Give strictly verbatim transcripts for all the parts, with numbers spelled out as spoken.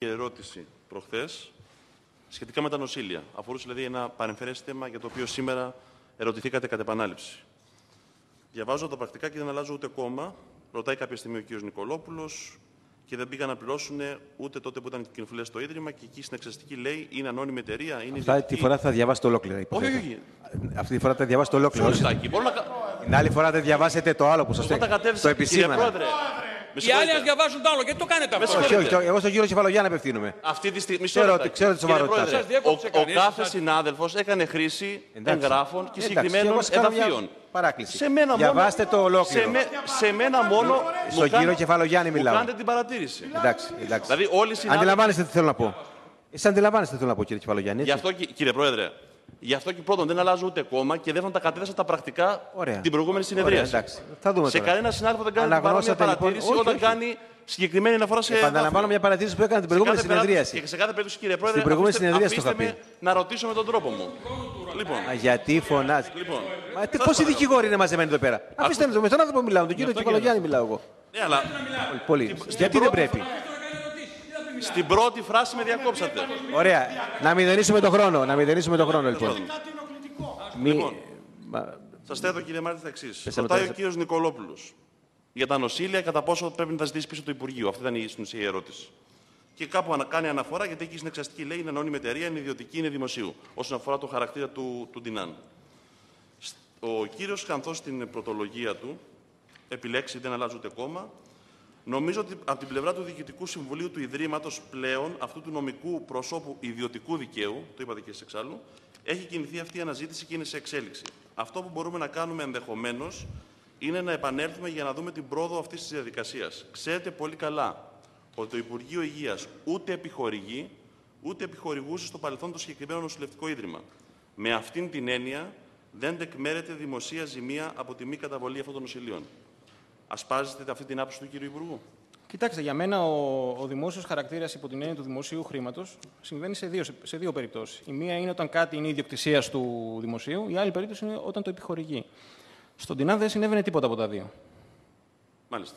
ερώτηση προχθές σχετικά με τα νοσήλια. Αφορούσε δηλαδή ένα παρεμφερές θέμα για το οποίο σήμερα ερωτηθήκατε κατ' επανάληψη. Διαβάζω τα πρακτικά και δεν αλλάζω ούτε κόμμα. Ρωτάει κάποια στιγμή ο κ. Νικολόπουλος και δεν πήγαν να πληρώσουν ούτε τότε που ήταν κοινοφιλές στο Ίδρυμα και εκεί στην εξεταστική λέει είναι ανώνυμη εταιρεία. Είναι Αυτά τη φορά θα διαβάσετε ολόκληρα. Όχι, όχι, όχι. Αυτή τη φορά θα διαβάσετε ολόκληρα. Μπορώ να... Την άλλη φορά δεν διαβάσετε το άλλο που σας το επισήμανα. Οι άλλοι να διαβάζουν το άλλο. Γιατί το κάνετε αυτό? Όχι, όχι, εγώ στον κύριο Κεφαλογιάννη απευθύνομαι. Αυτή τη στιγμή. Ξέρω, ξέρω τη σοβαρότητά σας. Ο, ο κάθε συνάδελφος έκανε χρήση εγγράφων και συγκεκριμένων εδαφείων. Παράκληση. Σε μένα Διαβάστε μόνο, το ολόκληρο. Σε, με, σε μένα μόνο. Στον κύριο Κεφαλογιάννη μιλάω. Μου κάνετε την παρατήρηση. Εντάξει, εντάξει. Δηλαδή, όλοι συνάδελφοι... Αντιλαμβάνεστε τι θέλω να πω. Εσείς αντιλαμβάνεστε τι θέλω να πω, κύριε Κεφαλογιάννη. Γι' αυτό, κύριε Πρόεδρε, γι' αυτό και πρώτον δεν αλλάζω ούτε κόμμα και δεύτερον τα κατέθεσα τα πρακτικά Ωραία. την προηγούμενη συνεδρίαση. Θα δούμε σε τώρα. κανένα συνάδελφο δεν κάνει μια παρατήρηση λοιπόν, όταν όχι, κάνει συγκεκριμένη αναφορά σε. Επαναλαμβάνω μια παρατήρηση που έκανα την προηγούμενη συνεδρίαση. Και σε κάθε περίπτωση, κύριε Πρόεδρε, στην προηγούμενη συνεδρίαση το είχα πει. Να ρωτήσω με τον τρόπο μου. Λοιπόν. Α, γιατί φωνάζει. Λοιπόν. Μα τι, πόσοι δικηγόροι είναι μαζεμένοι εδώ πέρα. Αφήστε με τον άνθρωπο που μιλάω, τον κύριο Κεφαλογιάννη μιλάω εγώ. Ναι, αλλά. Πολύ. Γιατί δεν πρέπει. Στην πρώτη φράση με διακόψατε. Ωραία. Να μηδενίσουμε τον χρόνο. Να μηδενίσουμε τον χρόνο, λοιπόν. Λοιπόν, σας θέτω, κύριε Μάρτη, τα εξής. Ρωτάει ο κύριος Νικολόπουλος για τα νοσήλια, κατά πόσο πρέπει να τα ζητήσει πίσω το Υπουργείο. Αυτή ήταν η στην ουσία η ερώτηση. Και κάπου κάνει αναφορά, γιατί εκεί στην εξαστική λέει είναι ανώνυμη εταιρεία, είναι ιδιωτική, είναι δημοσίου, όσον αφορά το χαρακτήρα του, του Ντινάν. Ο κύριος Χανθός στην πρωτολογία του επιλέξει, δεν αλλάζει ούτε κόμμα. Νομίζω ότι από την πλευρά του Διοικητικού Συμβουλίου του Ιδρύματος πλέον, αυτού του νομικού προσώπου ιδιωτικού δικαίου, το είπατε και εσείς εξάλλου, έχει κινηθεί αυτή η αναζήτηση και είναι σε εξέλιξη. Αυτό που μπορούμε να κάνουμε ενδεχομένως είναι να επανέλθουμε για να δούμε την πρόοδο αυτής της διαδικασίας. Ξέρετε πολύ καλά ότι το Υπουργείο Υγείας ούτε επιχορηγεί, ούτε επιχορηγούσε στο παρελθόν το συγκεκριμένο νοσηλευτικό ίδρυμα. Με αυτήν την έννοια δεν τεκμέρεται δημοσία ζημία από τη μη καταβολή αυτών των νοσηλείων. Ασπάζεστε αυτή την άποψη του κύριου Υπουργού? Κοιτάξτε, για μένα ο, ο δημόσιος χαρακτήρας υπό την έννοια του δημοσίου χρήματος συμβαίνει σε δύο, σε δύο περιπτώσεις. Η μία είναι όταν κάτι είναι ιδιοκτησίας του δημοσίου, η άλλη περίπτωση είναι όταν το επιχορηγεί. Στον Ντινάν δεν συνέβαινε τίποτα από τα δύο. Μάλιστα.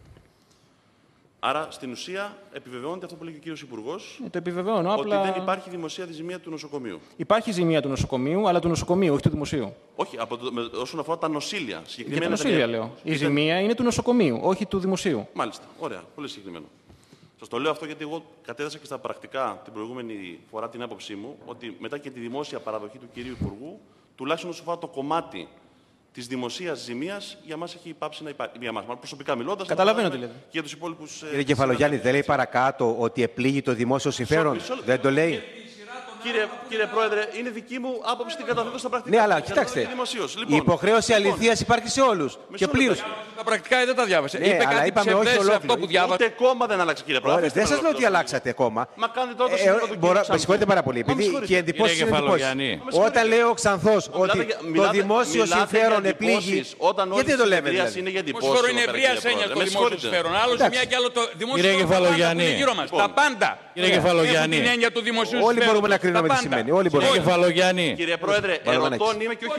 Άρα, στην ουσία, επιβεβαιώνεται αυτό που λέει και ο κύριος Υπουργός. Ε, το επιβεβαιώνω. Ότι απλά... δεν υπάρχει δημοσία τη ζημία του νοσοκομείου. Υπάρχει ζημία του νοσοκομείου, αλλά του νοσοκομείου, όχι του δημοσίου. Όχι, από το, με, όσον αφορά τα νοσήλια. Για τα νοσήλια, λέω. Η ήταν... ζημία είναι του νοσοκομείου, όχι του δημοσίου. Μάλιστα. Ωραία. Πολύ συγκεκριμένο. Σας το λέω αυτό γιατί εγώ κατέθεσα και στα πρακτικά την προηγούμενη φορά την άποψή μου ότι μετά και τη δημόσια παραδοχή του κυρίου Υπουργού, τουλάχιστον όσον αφορά το κομμάτι της δημοσίας ζημίας, για μας έχει υπάψει να υπάρχει. Για μας, προσωπικά μιλώντας. Καταλαβαίνω τι λέτε. Και για τους υπόλοιπους. Κύριε Κεφαλογιάννη, δεν λέει παρακάτω ότι επλήγει το δημόσιο συμφέρον? Δεν το λέει? Κύριε, κύριε Πρόεδρε, είναι δική μου άποψη την καταθέτω στα πρακτικά. Ναι, αλλά κοιτάξτε. Λοιπόν, η υποχρέωση λοιπόν, αληθείας υπάρχει σε όλους. Και πλήρως. Τα πρακτικά δεν τα διάβασε. Ναι, είπε αλλά κάτι είπαμε όχι ψευδές αυτό που διάβασε. Ούτε κόμμα δεν άλλαξε, κύριε Πρόεδρε. Δεν σας λέω ότι αλλάξατε κόμμα. Μα κάνετε τότε ε, ε, Με συγχωρείτε πάρα πολύ. Επειδή και εντυπώσεις είναι εντυπώσεις. Όταν λέει ο Ξανθός ότι το δημόσιο συμφέρον επλήγει. Γιατί δεν το λέμε δηλαδή? Πόσο είναι ευρεία έννοια το δημόσιο συμφέρον. Άλλο ζημιά και άλλο το δημόσιο συμφέρον. Τα πάντα. Κύριε Κεφαλογιάννη. Την έννοια του δημοσίου συμφέρον. Όλοι μπορούμε να κρίνουμε τι σημαίνει. Κύριε Κεφαλογιάννη. Κύριε Πρόεδρε, ερωτών είμαι και όχι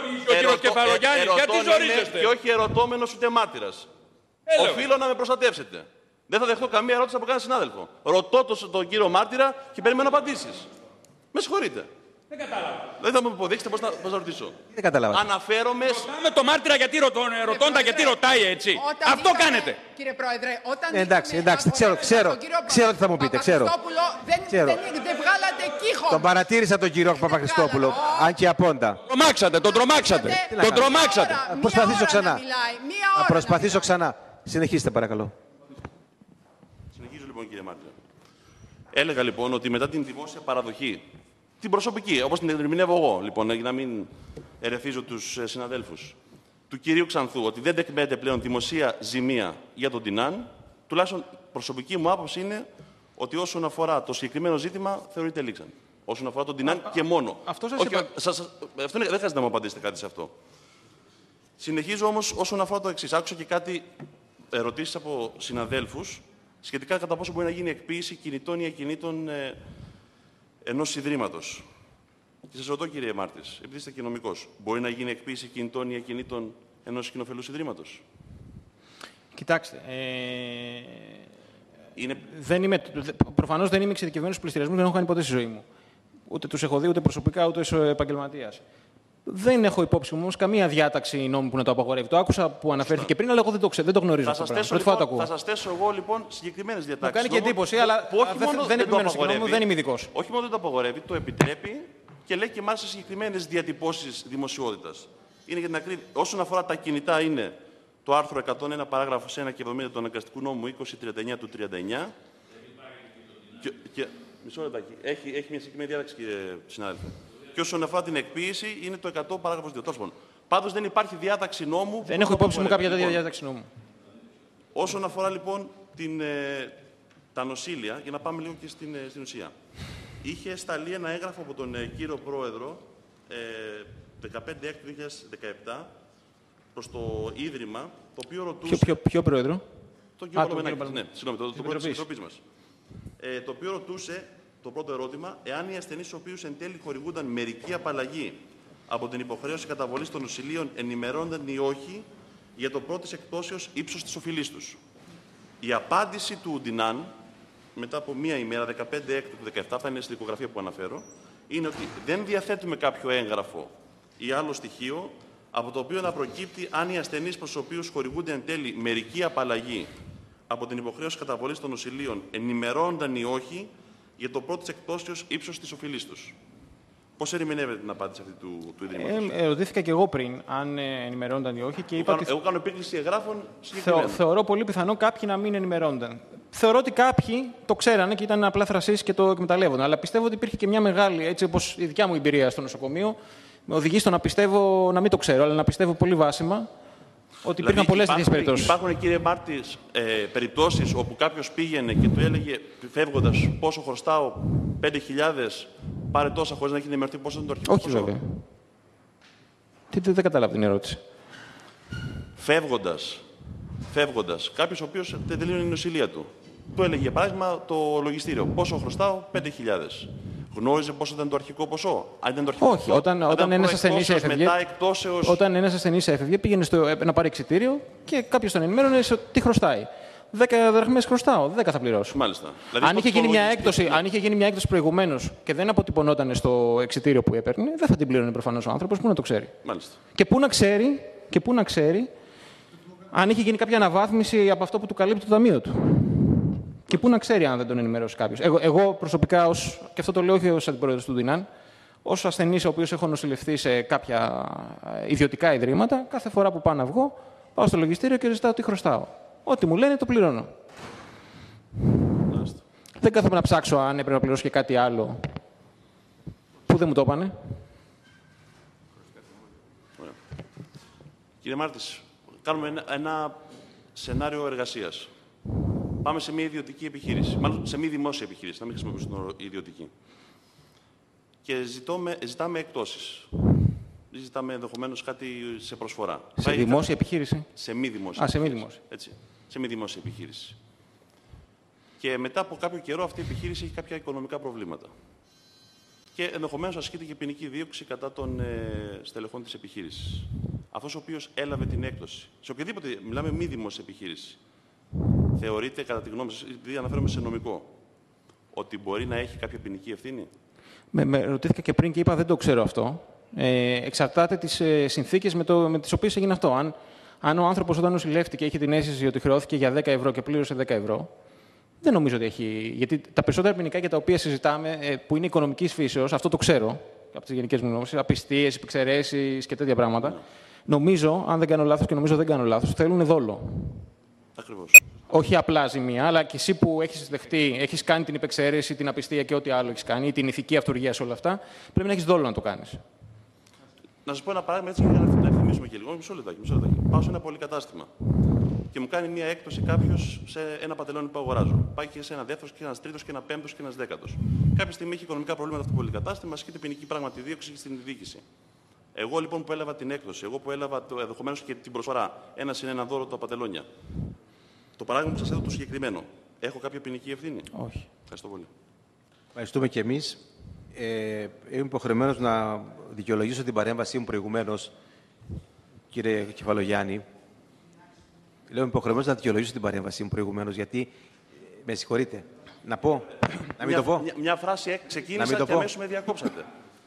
και όχι ερωτώμενος ούτε μάρτυρας. Οφείλω να με προστατεύσετε. Δεν θα δεχτώ καμία ερώτηση από κανένα συνάδελφο. Ρωτώ τον, τον κύριο μάρτυρα και περιμένω απαντήσεις. Με συγχωρείτε. Δεν κατάλαβα. Δεν θα μου υποδείξετε πώς να, πώς να ρωτήσω. Δεν κατάλαβα. Αναφέρομαι. Ρωτάμε το μάρτυρα γιατί ρωτώντα, γιατί ρωτάει έτσι. Όταν Αυτό είχαμε, κάνετε. Κύριε Πρόεδρε, όταν. Ε, εντάξει, εντάξει, ξέρω, ξέρω, ξέρω τι θα μου πείτε. Ξέρω. Δεν, ξέρω. δεν, δεν βγάλατε κύχο. Τον παρατήρησα τον κύριο Παπαχριστόπουλο, αν και απόντα. Τρομάξατε, τον τρομάξατε. Τον τρομάξατε. Θα προσπαθήσω ξανά. Θα προσπαθήσω ξανά. Συνεχίστε, παρακαλώ. Συνεχίζω λοιπόν, κύριε Μάρτυρα. Έλεγα λοιπόν ότι μετά την δημόσια παραδοχή, την προσωπική, όπως την ερμηνεύω εγώ, λοιπόν, για να μην ερεθίζω τους συναδέλφους, του κυρίου Ξανθού, ότι δεν τεκμέρεται πλέον δημοσία ζημία για τον Ντινάν, τουλάχιστον προσωπική μου άποψη είναι ότι όσον αφορά το συγκεκριμένο ζήτημα θεωρείται λήξαν. Όσον αφορά τον Ντινάν και μόνο. Αυτό σας Όχι, είπα... σας, αυτό είναι, δεν χρειάζεται να μου απαντήσετε κάτι σε αυτό. Συνεχίζω όμως όσον αφορά το εξής. Άκουσα και κάτι ερωτήσεις από συναδέλφους σχετικά κατά πόσο μπορεί να γίνει εκποίηση κινητών ή ακινήτων ε, ενός ιδρύματος. Και σας ρωτώ, κύριε Μάρτης, επειδή είστε και νομικός, μπορεί να γίνει εκποίηση κινητών ή ακινήτων ενός κοινοφελούς ιδρύματος? Κοιτάξτε, ε, είναι... Δεν είμαι, προφανώς δεν είμαι εξειδικευμένος στους πληστηριασμούς, δεν έχω κάνει ποτέ στη ζωή μου. Ούτε τους έχω δει, ούτε προσωπικά, ούτε ως επαγγελματίας. Δεν έχω υπόψη μου όμως καμία διάταξη νόμου που να το απαγορεύει. Το άκουσα που αναφέρθηκε πριν, αλλά εγώ δεν το, ξε, δεν το γνωρίζω. Θα σας λοιπόν, θέσω εγώ λοιπόν συγκεκριμένες διατάξεις. Μου κάνει και εντύπωση, αλλά που όχι μόνο δεν, δεν, δεν, νόμου, δεν είμαι ειδικός. Όχι μόνο δεν το απαγορεύει, το επιτρέπει και λέει και μάλιστα συγκεκριμένες διατυπώσεις δημοσιότητας. Είναι για την ακρίβεια. Όσον αφορά τα κινητά, είναι το άρθρο εκατόν ένα παράγραφος ένα και εβδομήντα του αναγκαστικού νόμου είκοσι τριάντα εννιά του τριάντα εννιά. Και, και, μισό λεπτάκι. Έχει, έχει μια συγκεκριμένη διάταξη, κύριε συνάδελφε. Και όσον αφορά την εκποίηση, είναι το εκατό παράγραφος δύο. Πάντως δεν υπάρχει διάταξη νόμου. Δεν έχω υπόψη μου κάποια τέτοια διάταξη νόμου. Όσον αφορά λοιπόν την, ε, τα νοσήλια, για να πάμε λίγο και στην, ε, στην ουσία. Είχε σταλεί ένα έγγραφο από τον ε, κύριο Πρόεδρο ε, δεκαπέντε Έκτου δύο χιλιάδες δεκαεπτά προς το Ίδρυμα, το οποίο ρωτούσε... Ποιο, ποιο, ποιο Πρόεδρο? Τον κύριο Παλωμενάκη, ναι, συγγνώμη, το, το Πρόεδρο της Επιτροπής μας. Ε, το οποίο ρωτούσε, το πρώτο ερώτημα, εάν οι ασθενείς στους οποίους εν τέλει χορηγούνταν μερική απαλλαγή από την υποχρέωση καταβολής των νοσηλείων ενημερώνονταν ή όχι για το πρώτης εκπτώσεως ύψος της οφειλής τους. Η απάντηση του Ουντινάν, μετά από μία ημέρα, δεκαπέντε Έκτου του δεκαεπτά, θα είναι στη δικογραφία που αναφέρω, είναι ότι δεν διαθέτουμε κάποιο έγγραφο ή άλλο στοιχείο από το οποίο να προκύπτει αν οι ασθενείς προς τους οποίους χορηγούνται εν τέλει μερική απαλλαγή από την υποχρέωση καταβολής των νοσηλείων ενημερώνονταν ή όχι για το πρώτης εκπτώσεως ύψος της οφειλής τους. Πώς ερμηνεύεται την απάντηση αυτή του, του Ιδρύματος? Ε, ερωτήθηκα και εγώ πριν αν ε, ενημερώνονταν ή όχι. Και είπα εγώ, ότι... εγώ κάνω επίκληση εγγράφων συγκεκριμένα. Θεω, θεωρώ πολύ πιθανό κάποιοι να μην ενημερώνονταν. Θεωρώ ότι κάποιοι το ξέρανε και ήταν απλά θρασείς και το εκμεταλλεύονταν. Αλλά πιστεύω ότι υπήρχε και μια μεγάλη, έτσι όπως η δικιά μου εμπειρία στο νοσοκομείο, με οδηγεί στο να πιστεύω, να μην το ξέρω, αλλά να πιστεύω πολύ βάσιμα ότι υπήρχαν δηλαδή, πολλές τέτοιες περιπτώσεις. Υπάρχουν, κύριε Μάρτη, ε, περιπτώσεις όπου κάποιος πήγαινε και του έλεγε, φεύγοντας, πόσο χρωστάω, πέντε χιλιάδες, πάρε τόσα χωρίς να έχει ενημερωθεί πόσο είναι το αρχικό ποσό? Όχι, βέβαια. Τι, δεν κατάλαβα την ερώτηση. Φεύγοντας, φεύγοντας, κάποιος ο οποίος δεν τελείωνε η νοσηλεία του, του έλεγε, για παράδειγμα, το λογιστήριο, πόσο χρωστάω, πέντε χιλιάδες. Γνώριζε πόσο ήταν το αρχικό ποσό? Αν ήταν το αρχικό Όχι, ποσό, όταν, όταν ένας ασθενής έφευγε, μετά εκτόσεως... όταν ένας ασθενής έφευγε, πήγαινε στο, να πάρει εξιτήριο και κάποιος τον ενημέρωνε τι χρωστάει. Δέκα δραχμές χρωστάω, δέκα θα πληρώσω. Μάλιστα. Δηλαδή, αν, είχε γίνει μια έκπτωση, ναι. αν είχε γίνει μια έκπτωση προηγουμένως και δεν αποτυπωνόταν στο εξιτήριο που έπαιρνε, δεν θα την πλήρωνε προφανώς ο άνθρωπος. Πού να το ξέρει? Μάλιστα. Και πού να ξέρει, και πού να ξέρει αν είχε γίνει κάποια αναβάθμιση από αυτό που του καλύπτει το ταμείο του. Και πού να ξέρει αν δεν τον ενημερώσει κάποιος. Εγώ, εγώ προσωπικά, ως, και αυτό το λέω όχι ως αντιπρόεδρος του Ουντινάν, ως ασθενής ο οποίος έχω νοσηλευτεί σε κάποια ιδιωτικά ιδρύματα, κάθε φορά που πάω να βγω, πάω στο λογιστήριο και ζητάω τι χρωστάω. Ό,τι μου λένε το πληρώνω. Μάλιστα. Δεν κάθομαι να ψάξω αν έπρεπε να πληρώσω και κάτι άλλο που δεν μου το έπανε. Ωραία. Κύριε Μάρτης, κάνουμε ένα, ένα σενάριο εργασίας. Πάμε σε μια ιδιωτική επιχείρηση, μάλλον σε μια δημόσια επιχείρηση, να μην χρησιμοποιήσουμε τον όρο ιδιωτική. Και ζητώμε, ζητάμε εκτόσεις. Ζητάμε ενδεχομένως κάτι σε προσφορά. Σε Πάει δημόσια κάτι... επιχείρηση. Σε μη δημόσια. Α, σε μη δημόσια. Έτσι. Σε μη δημόσια επιχείρηση. Και μετά από κάποιο καιρό αυτή η επιχείρηση έχει κάποια οικονομικά προβλήματα. Και ενδεχομένως ασκείται και ποινική δίωξη κατά των ε, στελεχών της επιχείρησης. Αυτός ο οποίος έλαβε την έκδοση, σε οποιαδήποτε μιλάμε μη δημόσια επιχείρηση, θεωρείται, κατά τη γνώμη σας, επειδή αναφέρομαι σε νομικό, ότι μπορεί να έχει κάποια ποινική ευθύνη? Με, με ρωτήθηκα και πριν και είπα δεν το ξέρω αυτό. Ε, εξαρτάται τις ε, συνθήκες με, το, με τις οποίες έγινε αυτό. Αν, αν ο άνθρωπος όταν νοσηλεύτηκε είχε την αίσθηση ότι χρεώθηκε για δέκα ευρώ και πλήρωσε δέκα ευρώ, δεν νομίζω ότι έχει. Γιατί τα περισσότερα ποινικά για τα οποία συζητάμε, ε, που είναι οικονομικής φύσεως, αυτό το ξέρω από τις γενικές μου γνώσεις, απιστίες, επεξαιρέσεις και τέτοια πράγματα. Ναι. Νομίζω, αν δεν κάνω λάθος και νομίζω δεν κάνω λάθος, θέλουν δόλο. Ακριβώς. Όχι απλά ζημία, αλλά και εσύ που έχεις δεχτεί, έχεις κάνει την υπεξαίρεση, την απιστία και ό,τι άλλο έχεις κάνει, ή την ηθική αυτουργία σε όλα αυτά, πρέπει να έχεις δόλο να το κάνεις. Να σας πω ένα παράδειγμα έτσι για να ευθυμίσουμε και λίγο. Μισό λεπτάκι, μισό λεπτάκι. Πάω σε ένα πολυκατάστημα και μου κάνει μια έκπτωση κάποιος σε ένα παντελόνι που αγοράζω. Πάει και σε ένα δεύτερο και ένα τρίτο και ένα πέμπτο και ένα δέκατο. Κάποια στιγμή έχει οικονομικά προβλήματα αυτό το πολυκατάστημα, ασκείται ποινική πράγματι δίωξη στην διοίκηση. Εγώ λοιπόν που έλαβα την έκδοση, εγώ που έλαβα ενδεχομένως και την προσφορά, ένα συν ένα δώρο τα παντελόνια. Το παράδειγμα που σας έδω το συγκεκριμένο, έχω κάποια ποινική ευθύνη? Όχι. Ευχαριστώ πολύ. Ευχαριστούμε και εμείς. Ε, είμαι υποχρεωμένος να δικαιολογήσω την παρέμβασή μου προηγουμένως, κύριε Κεφαλογιάννη. Λέω είμαι υποχρεωμένος να δικαιολογήσω την παρέμβασή μου προηγουμένως, γιατί Με συγχωρείτε. Να πω. Να μην μια, το πω. Μια, μια φράση ξεκίνησα και αμέσως με διακόψατε.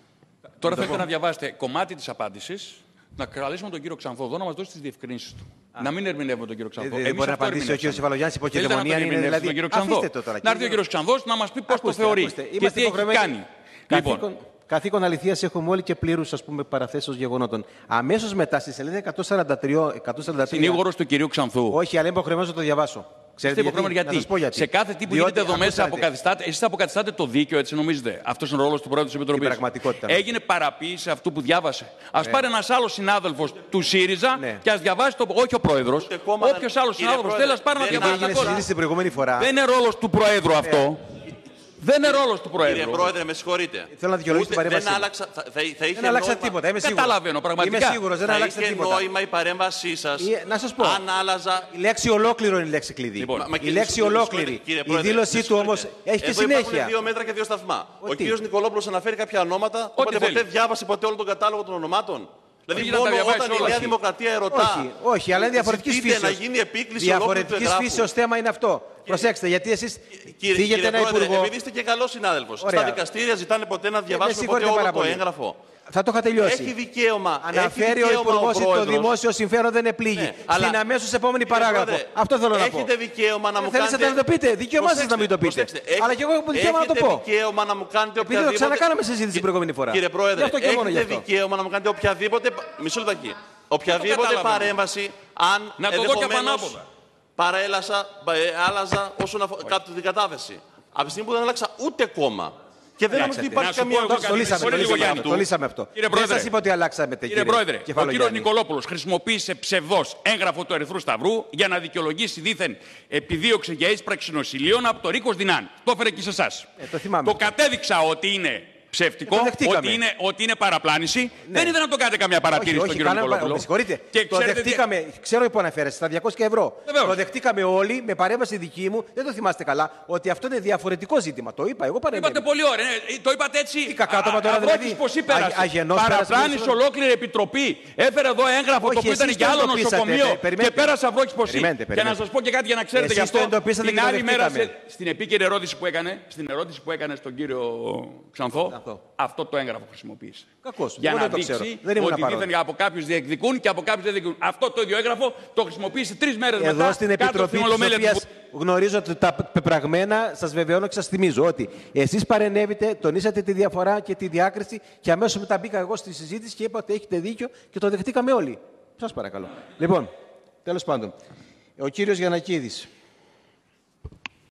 Τώρα θέλετε να διαβάσετε κομμάτι της απάντησης, να καλέσουμε τον κύριο Ξανθό εδώ να μας δώσει τις διευκρινήσεις του. Α. Να μην ερμηνεύουμε τον κύριο Ξανθό. Δεν μπορεί να απαντήσει ο κύριος Κεφαλογιάννης, υποκειμονία είναι δηλαδή. Αφήστε το τώρα. Να έρθει ο κύριος Ξανθός να μας πει πώς το θεωρεί και τι έχει κάνει. Λοιπόν, καθήκον αληθείας έχουμε όλοι και πλήρους, ας πούμε, παραθέσεως γεγονότων. Αμέσως μετά, στη σελίδα εκατόν σαράντα τρία. Συνήγορος του κυρίου Ξανθού. Όχι, αλλά είμαι υποχρεωμένος να το διαβάσω. Ξέρετε γιατί, γιατί. γιατί. Σε κάθε τι που γίνεται εδώ μέσα, αποκαθιστάτε, εσείς αποκαθιστάτε το δίκαιο, έτσι νομίζετε. Αυτός είναι ο ρόλος του Πρόεδρου της Επιτροπής. Πραγματικότητα. Έγινε παραποίηση αυτού που διάβασε. Ας ναι. πάρει ένας άλλος συνάδελφος του ΣΥΡΙΖΑ ναι. και ας διαβάσει το. Όχι ο Πρόεδρος. Όποιος άλλος συνάδελφος θέλει, ας πάρει να διαβάσει. Δεν είναι ρόλος του Προέδρου αυτό. Δεν είναι ρόλος του Προέδρου. Κύριε Πρόεδρε, με συγχωρείτε. Θέλω να δικαιολογήσω την παρέμβαση. Δεν άλλαξα, θα, θα, θα είχε δεν άλλαξα τίποτα. Είμαι σίγουρος. Καταλαβαίνω πραγματικά. Είμαι σίγουρος, δεν άλλαξα τίποτα. Είχε νόημα η παρέμβασή σας. Να σας πω. Αν άλλαζα. Η λέξη ολόκληρο είναι η λέξη κλειδί. Λοιπόν, μα, η λέξη ολόκληρη. Η δήλωσή του όμως έχει και συνέχεια. Υπάρχουν δύο μέτρα και δύο σταθμά. Ο κύριος Νικολόπουλος αναφέρει κάποια ονόματα. Οπότε ποτέ διάβασε ποτέ όλο τον κατάλογο των ονομάτων. Δηλαδή, μόνο όταν η Νέα Δημοκρατία ερωτά. Όχι, όχι, αλλά είναι διαφορετική φύση. Να γίνει επίκληση διαφορετική φύση ω θέμα είναι αυτό. Προσέξτε, γιατί εσείς θίγετε ένα υπουργό. Επειδή είστε και καλός συνάδελφος. Στα δικαστήρια ζητάνε ποτέ να διαβάσουμε ποτέ όλο το έγγραφο. Θα το είχα τελειώσει. Έχει δικαίωμα. Αναφέρει ο υπουργός ότι το δημόσιο συμφέρον δεν επλήγει. Ναι, στην αμέσως επόμενη παράγραφο. Αυτό θέλω να πω. Έχετε δικαίωμα να μου κάνετε. Θέλετε να το πείτε. Δικαίωμά σας να μην το πείτε. Αλλά και εγώ έχω δικαίωμα να το πω. Έχετε δικαίωμα να μου κάνετε οποιαδήποτε. Επειδή το ξανακάναμε συζήτηση την προηγούμενη φορά. Κύριε Πρόεδρε, έχετε δικαίωμα να μου κάνετε οποιαδήποτε. Μισό λεπτάκι. Οποιαδήποτε παρέμβαση, αν ενδεχομένως παρέλασα, άλλαζα όσον αφορά την κατάθεση. Από τη στιγμή που δεν άλλαξα ούτε κόμμα. Και δεν νομίζω ότι υπάρχει καμία αντίθεση. Το λύσαμε αυτό. Δεν σας είπα ότι αλλάξαμε. Κύριε Πρόεδρε, ο κύριος Νικολόπουλος χρησιμοποίησε ψευδώς έγγραφο του Ερυθρού Σταυρού για να δικαιολογήσει δήθεν επιδίωξη για ίσπραξη νοσηλείων από το Ρίκος Δινάν. Το έφερε και σε εσάς. Το κατέδειξα ότι είναι ψεύτικο, ότι είναι, ότι είναι παραπλάνηση. Ναι. Δεν είδα να το κάνετε καμία παρατήρηση στον κύριο Νικολόπουλο. Με συγχωρείτε. Και το δεχτήκαμε, τι... ξέρω που αναφέρεστε, στα διακόσια ευρώ. Βεβαίως. Το δεχτήκαμε όλοι με παρέμβαση δική μου, δεν το θυμάστε καλά, ότι αυτό είναι διαφορετικό ζήτημα. Το είπα, εγώ παρέμβασα. Είπατε πολύ ωραία. Ναι. Το είπατε έτσι. Τι κακάτομα τώρα δηλαδή. Πώς υπέρασε. Παραπλάνησε ολόκληρη επιτροπή. Έφερε εδώ έγγραφο το οποίο ήταν για άλλο νοσοκομείο και πέρασε αυρόχης ποσή. Και να σας πω και κάτι για να ξέρετε γι' αυτό. Την άλλη μέρα στην επίκαιρη ερώτηση που έκανε στον κύριο Ξανθό. Αυτό το έγγραφο χρησιμοποίησε. Κακώς. Για να δείξει ότι δίθεν από κάποιους διεκδικούν και από κάποιους δεν διεκδικούν. Αυτό το ίδιο έγγραφο το χρησιμοποίησε τρεις μέρες μετά. Εδώ στην Επιτροπή της οποίας γνωρίζω ότι τα πεπραγμένα, σας βεβαιώνω και σας θυμίζω ότι εσείς παρενέβητε, τονίσατε τη διαφορά και τη διάκριση και αμέσως μετά μπήκα εγώ στη συζήτηση και είπα ότι έχετε δίκιο και το δεχτήκαμε όλοι. Σας παρακαλώ. Λοιπόν, τέλος πάντων, ο κύριος Γιαννακίδης.